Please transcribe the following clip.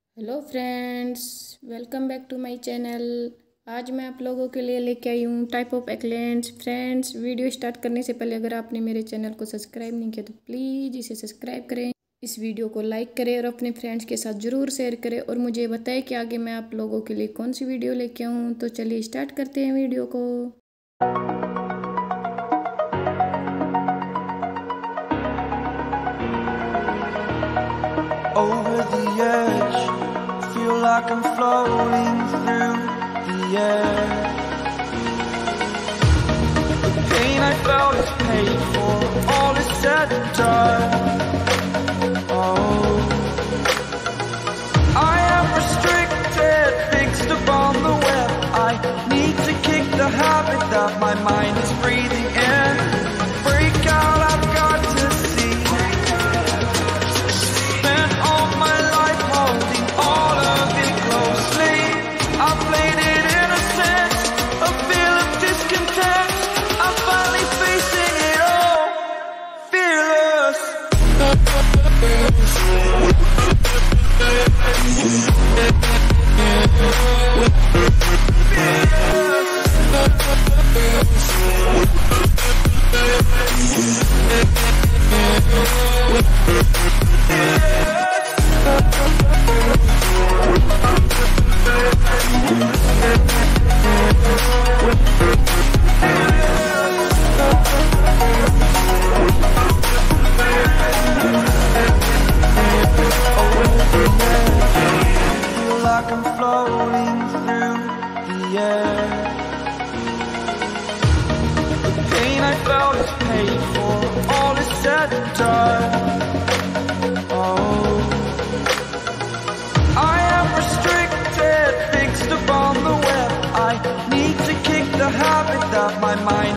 Hello friends, welcome back to my channel. आज मैं आप लोगों के लिए लेके आई हूँ टाइप ऑफ एक्लेंट्स। फ्रेंड्स, वीडियो स्टार्ट करने से पहले अगर आपने मेरे चैनल को सब्सक्राइब नहीं किया तो प्लीज़ इसे सब्सक्राइब करें, इस वीडियो को लाइक करें और अपने फ्रेंड्स के साथ ज़रूर शेयर करें और मुझे बताएं कि आगे मैं आप लोगों के लिए कौन सी वीडियो लेके आऊँ। तो चलिए स्टार्ट करते हैं वीडियो को। Over the edge, feel like I'm floating through the air. The pain I felt is paid for, all is said and done. Oh, I am restricted, fixed upon the web. I need to kick the habit that my mind is breathing in. Break out, I've got to see. Spent all my life holding all of it closely. I played it innocent, a feel of discontent. I'm finally facing it all, fearless. Like I'm floating through the air. The pain I felt is paid for, all is said and done. Oh, I am restricted, fixed upon the web. I need to kick the habit that my mind